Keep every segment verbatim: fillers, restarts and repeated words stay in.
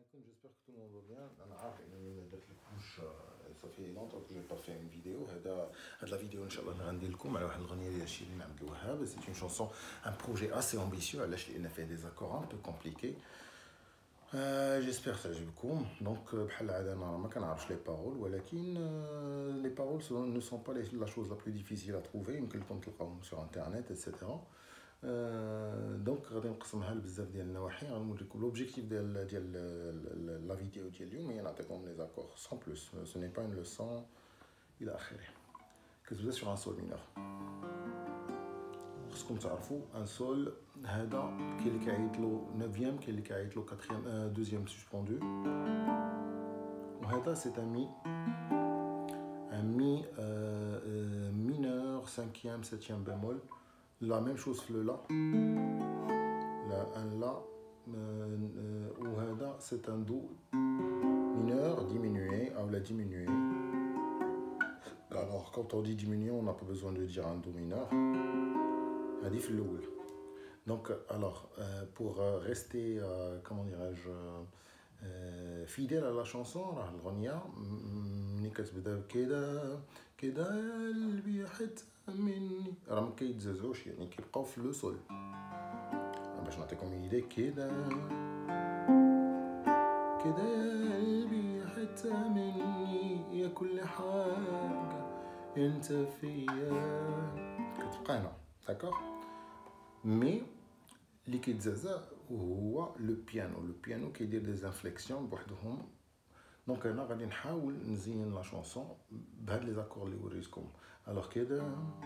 alaikum, j'espère que tout le monde va bien. Ça fait longtemps que je n'ai pas fait une vidéo. La vidéo, Inch'Allah, c'est une chanson, un projet assez ambitieux. Il a fait des accords un peu compliqués. Euh, J'espère que ça va bien. Donc, بحال العادة أنا ما كنعرفش les paroles, ولكن les paroles ne sont pas la chose la plus difficile à trouver. يمكن لكم تلقاهم sur internet, et cetera. دونك غادي نقسمها لبزاف ديال النواحي. غنوريكم l'objectif ديال ديال la vidéo ديال اليوم هي نعطيكم les accords sans plus. Ce n'est pas une leçon إلى آخره. كتبدا sur un sol mineur. خصكم تعرفوا ان سول هذا كاين اللي كيعيط له نوفيام، كاين اللي كيعيط له كاتريام دوزيام سسبوندو، وهذا سي ان مي ان مي مينور خامسيام سبعيام بيمول. لا ميم شوز في لو لا لا ان لا، وهذا سي ان دو mineur diminué ou la diminué. Alors quand on dit diminué, on n'a pas besoin de dire un do mineur. Donc, alors, euh, pour rester, euh, comment dirais-je, euh, fidèle à la chanson, الغنية ملي كتبدا كدا كدا قلبي حتى مني راه ما كيتزازوش، يعني كيبقاو في لو سول. باش نعطيكم ايدي كدا كدا قلبي حتى مني يا كل حاجة انت فيا، كتبقى هنا. D'accord? Mais اللي كيتزازا هو لو بيانو. لو بيانو كيدير دي انفليكسيون بوحدهم. دونك انا غادي نحاول نزين لا شونسون بهاد لي زاكور اللي وريتكم. الوغ كده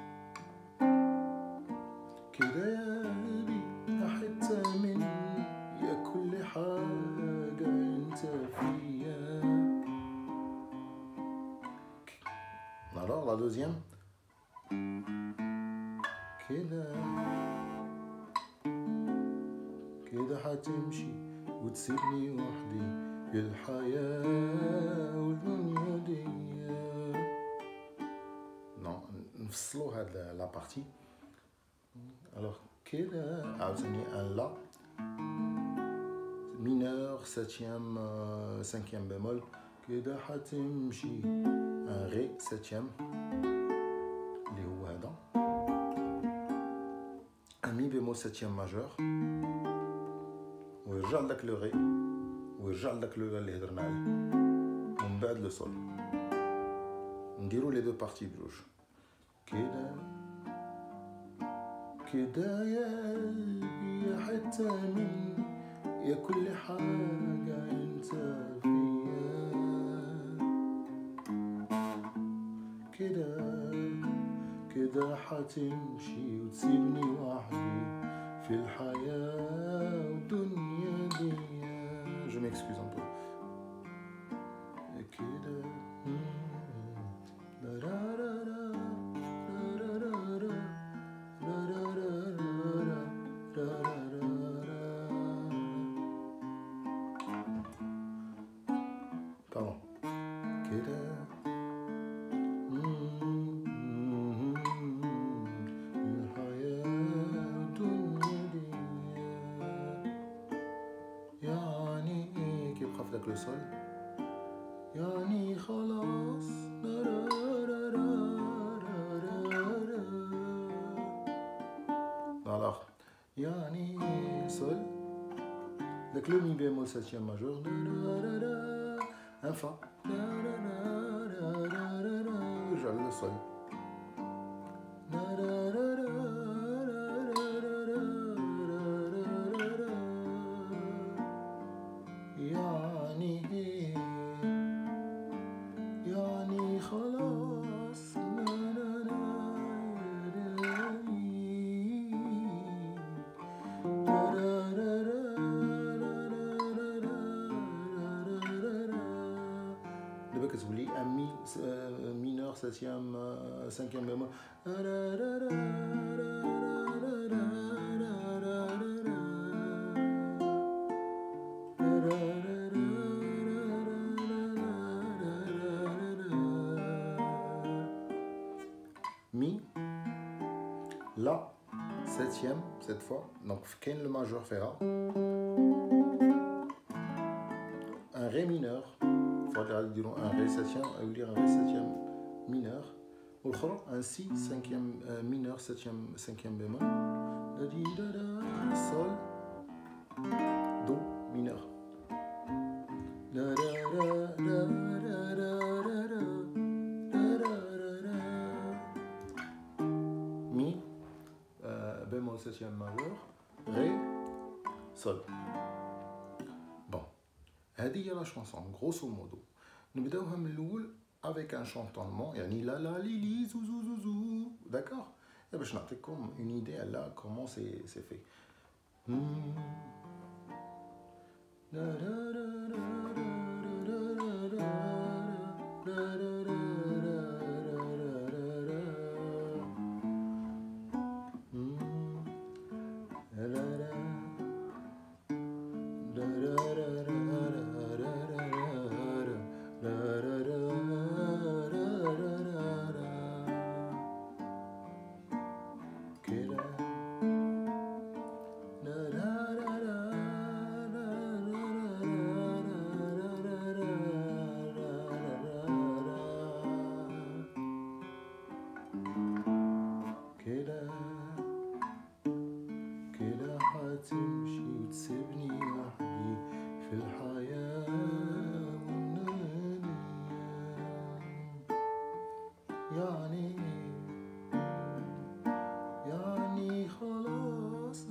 كده يا قلبي حتى مني يا كل حاجة انت فيا. Alors la deuxième كده كده حتمشي وتسيبني وحدي في الحياة والدنيا دي. نو نفصلو هاد لا بارتي. الوغ كده عاوتاني ان لا مينور سبعيام سانكيام بيمول، كده حتمشي ان ري سبعيام اللي هو هذا، un mi bémol septième majeur ويرجع لك لو غي ويرجع لك لو لا اللي هضرنا عليه، ومن بعد لو سول. نديرو لي دو بارتي بجوج. كده كده يا قلبي حتى مني يا كل حاجة انت فيا، كده كده حتمشي وتسيبني وحدي في الحياة والدنيا دي. Je m'excuse un peu. كده Pardon. كده داك لو سول يعني خلاص. alors يعني سول داك لو مي بيمول سبعيام ماجور ان فا يرجع لو سول. يعني ايه يعني خلاص دابا كتولي ان مي مينور سبعيام سانكيام بيمول. Mi, la, septième cette fois, donc كاين le majeur fait la, ré mineur. Il faudra dire un ré septième, ou dire un ré septième mineur. Ou un si cinquième euh, mineur, septième, cinquième bémol. Da di da da, sol, do mineur. Da da da da da da da mi, euh, bémol septième majeur, ré, sol. Bon, هذه هي la chanson, grosso modo. نبداوها من الأول avec un chantonnement, يعني la la li li zou zou zou zou, d'accord? Et باش نعطيكم une idée là comment c'est c'est fait. Hmm. تمشي وتسيبني وحدي في الحياة والنانية يعني يعني خلاص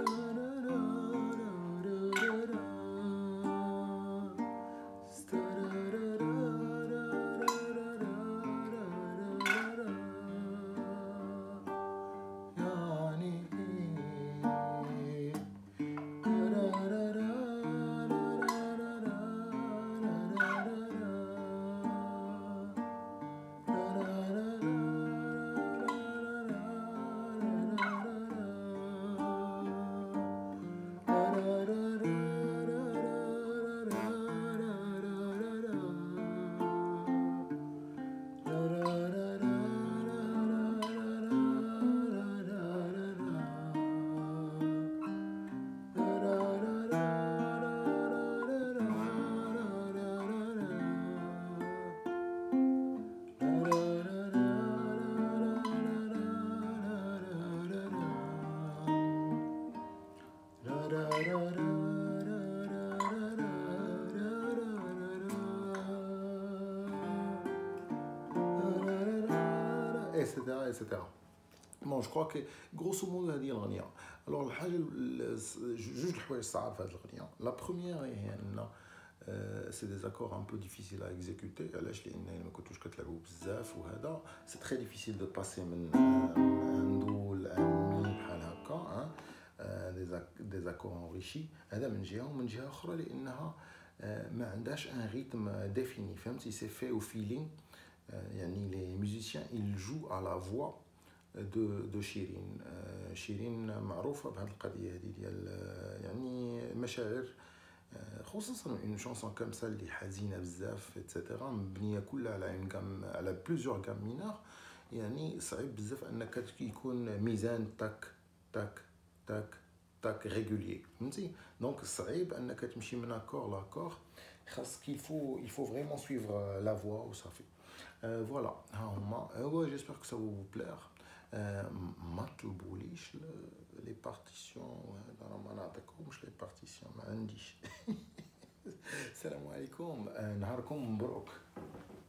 et cetera et cetera. Bon, je crois que grosso modo هذه الأغنية. Alors الحاجة جوج الحوايج صعاب في هذه الأغنية. La première هي أن c'est des accords un peu difficiles à exécuter. علاش لأن ما كنتوش كتلعبوا بزاف وهذا c'est très difficile de passer من un do لأن مي بحال هكا des accords enrichis. هذا من جهة ومن جهة أخرى لأنها ما عندهاش un rythme défini. فهمتي c'est fait au feeling. يعني les musiciens ils jouent à la voix de de شيرين. شيرين معروفة بهذه القضية هذه ديال يعني مشاعر خصوصا une chanson comme ça اللي حزينة بزاف etc مبنية كلها على une gamme على plusieurs gammes mineures يعني صعيب بزاف انك يكون ميزان تاك تاك تاك تاك régulier فهمتي دونك صعيب انك تمشي من اكور لاكور خاص qu'il faut il faut vraiment suivre la voix وصافي. Euh, voilà, euh, ouais, j'espère que ça va vous plaire. ما تطلبوليش les partitions انا ما نعطيكمش les partitions ما عنديش. السلام عليكم، نهاركم مبروك.